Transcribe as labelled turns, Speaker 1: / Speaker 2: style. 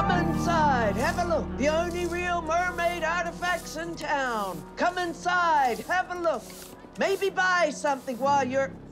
Speaker 1: Come inside, have a look. The only real mermaid artifacts in town. Come inside, have a look. Maybe buy something while you're...